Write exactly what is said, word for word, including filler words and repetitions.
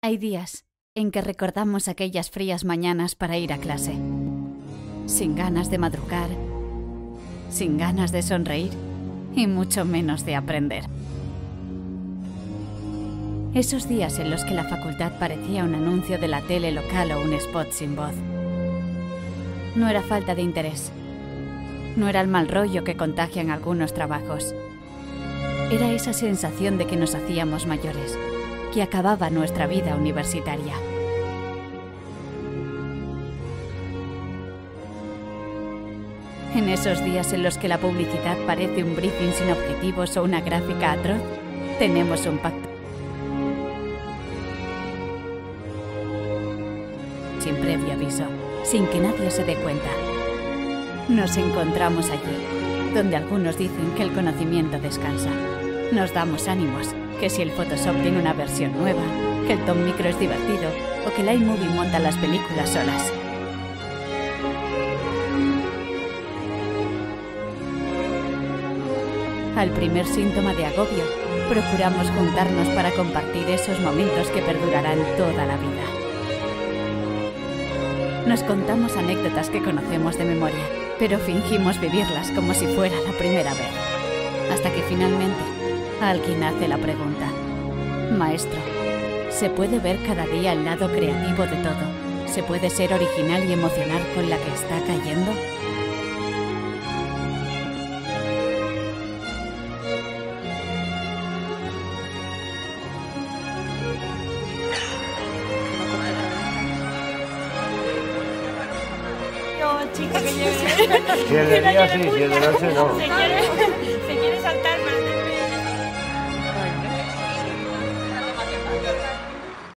Hay días en que recordamos aquellas frías mañanas para ir a clase, sin ganas de madrugar, sin ganas de sonreír y mucho menos de aprender. Esos días en los que la facultad parecía un anuncio de la tele local o un spot sin voz. No era falta de interés, no era el mal rollo que contagian algunos trabajos. Era esa sensación de que nos hacíamos mayores, que acababa nuestra vida universitaria. En esos días en los que la publicidad parece un briefing sin objetivos o una gráfica atroz, tenemos un pacto. Sin previo aviso, sin que nadie se dé cuenta. Nos encontramos allí, donde algunos dicen que el conocimiento descansa. Nos damos ánimos, que si el Photoshop tiene una versión nueva, que el Tom Micro es divertido o que el iMovie monta las películas solas. Al primer síntoma de agobio, procuramos juntarnos para compartir esos momentos que perdurarán toda la vida. Nos contamos anécdotas que conocemos de memoria, pero fingimos vivirlas como si fuera la primera vez. Hasta que finalmente alguien hace la pregunta: Maestro, ¿se puede ver cada día el lado creativo de todo? ¿Se puede ser original y emocionar con la que está cayendo? Chico que lleve. Si es de día sí, si es de noche no. Se quiere, se quiere saltar